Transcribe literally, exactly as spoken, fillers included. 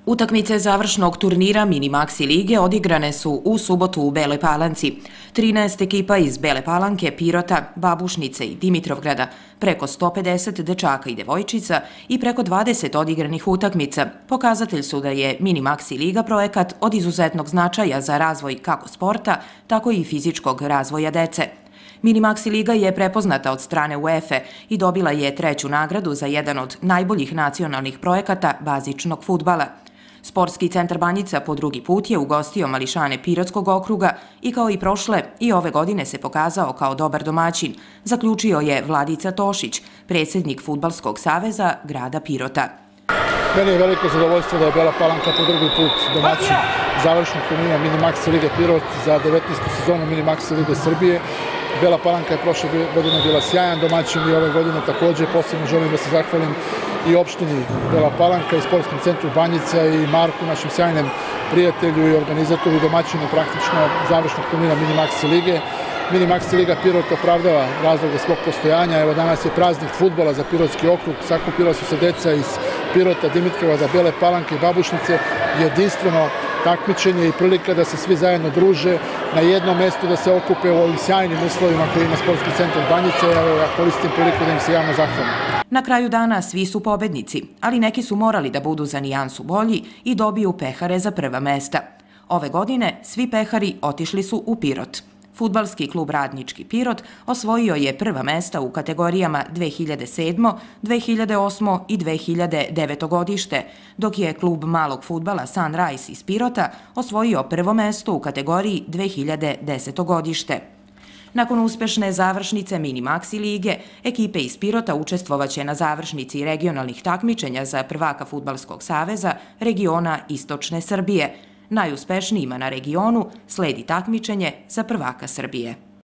Utakmice završnog turnira Mini Maxi lige odigrane su u subotu u Beloj Palanci. trinaest ekipa iz Bele Palanke, Pirota, Babušnice i Dimitrovgrada, preko sto pedeset dečaka i devojčica i preko dvadeset odigranih utakmica pokazatelj su da je Mini Maxi liga projekat od izuzetnog značaja za razvoj kako sporta, tako i fizičkog razvoja dece. Mini Maxi liga je prepoznata od strane UEFA i dobila je treću nagradu za jedan od najboljih nacionalnih projekata bazičnog fudbala. Sportski centar Banjica po drugi put je ugostio mališane Pirotskog okruga i kao i prošle i ove godine se pokazao kao dobar domaćin, zaključio je Vladica Tošić, predsjednik Fudbalskog saveza grada Pirota. Meni je veliko zadovoljstvo da je Bela Palanka po drugi put domaćin završnog turnira Mini Maxi lige Pirot za devetnaestu sezonu Mini Maxi lige Srbije. Bela Palanka je prošle godine bila sjajan domaćin i ove godine također. Posebno želim da se zahvalim i opštini Bela Palanka i sportskom centru Banjica i Marku, našem sjajnem prijatelju i organizatoru i domaćinu praktično završnog turnira Mini Maxi lige. Mini Maxi liga Pirot opravdava razloga svog postojanja. Evo danas je praznik fudbala za Pirotski okrug. Sakupila su se deca iz Pirota, Dimitrovgrada, Bele Palanke i Babušnice. Jedinstveno takmičenje i prilika da se svi zajedno druže na jednom mestu, da se okupe u ovim sjajnim uslovima koji ima sportski centar Banjice. Evo ja koristim priliku da im se javno zahvalim. Na kraju dana svi su pobednici, ali neki su morali da budu za nijansu bolji i dobiju pehare za prva mesta. Ove godine svi pehari otišli su u Pirot. Fudbalski klub Radnički Pirot osvojio je prva mesta u kategorijama dve hiljade sedmo, dve hiljade osmo i dve hiljade deveto godište, dok je klub malog fudbala Sunrise iz Pirota osvojio prvo mesto u kategoriji dve hiljade deseto godište. Nakon uspešne završnice Mini Maxi lige, ekipe iz Pirota učestvovaće na završnici regionalnih takmičenja za prvaka Fudbalskog saveza regiona Istočne Srbije. Najuspešnijima na regionu sledi takmičenje za prvaka Srbije.